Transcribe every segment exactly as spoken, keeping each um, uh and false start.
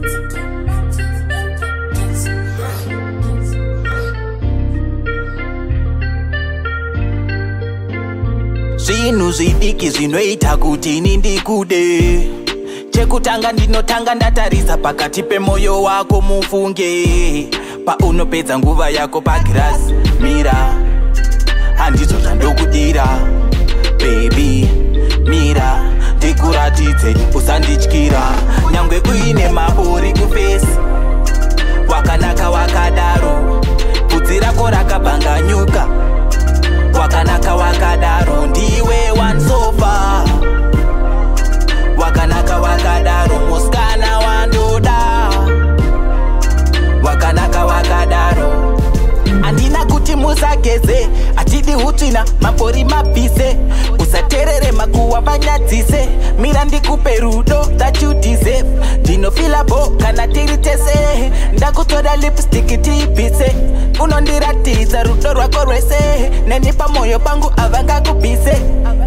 Zvinhu zvidiki zvinoita kuti ini ndikude. Chekutanga ndinotanga ndatarisa pakati pemoyo wako mufunge. Paunopedza nguva yako pagirasi mira, handizvo zvandokudira. Baby mira, ndikuratidze usandityira. Nyangwe uine maburi kufesi, wakanaka wakadaro. Bvudzi rako rakabhanganyuka, wakanaka wakadaro. Ndiwe one sofa, wakanaka wakadaro. Musikana wandoda, wakanaka wakadaro. Andina kuti musageze, atidi hutsvina mapori mabvise. Usaterere makuwa vanyadzise, mira ndikupe rudo that you deserve. Ndinofila bo kana tiri tese, ndakutora lipstick tiipise. Unondiratidza rudo rwako rwese, neni pamoyo pangu avangakubvise.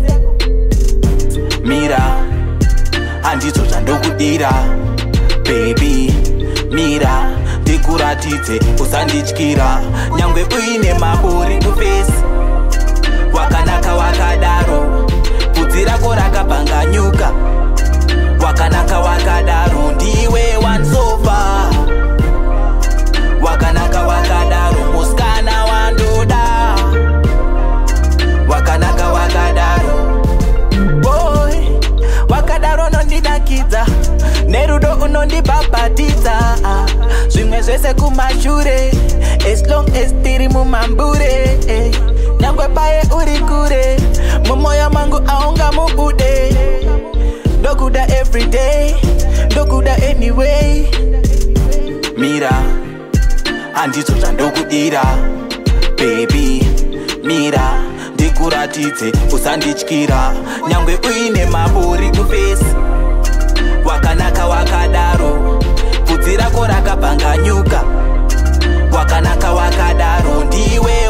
Mira, handizvo zvandokudira. Baby mira, ndikuratidze usandityira. Nyangwe uine maburi kufesi, wakanaka wakadaro. Bvudzi rako rakabhanganyuka, wakanaka wakadaro. Ndiwe one sofa, wakanaka wakadaro. Musikana wandoda, wakanaka wakadaro. Boy, wakadaro nondinakidza, nerudo unondibhabhatidza. Zvimwe zvese kumashure, as long as tiri mumambure. Nyangwe paye uri kure, mumoyo mangu aunga mubude. Ndokuda everyday, ndokuda anyway. Mira, handizvo zvandokudira. Baby mira, ndikuratidze usandityira. Nyangwe uine maburi kufesi, wakanaka wakadaro. Bvudzi rako rakabhanganyuka, wakanaka wakadaro. Ndiwe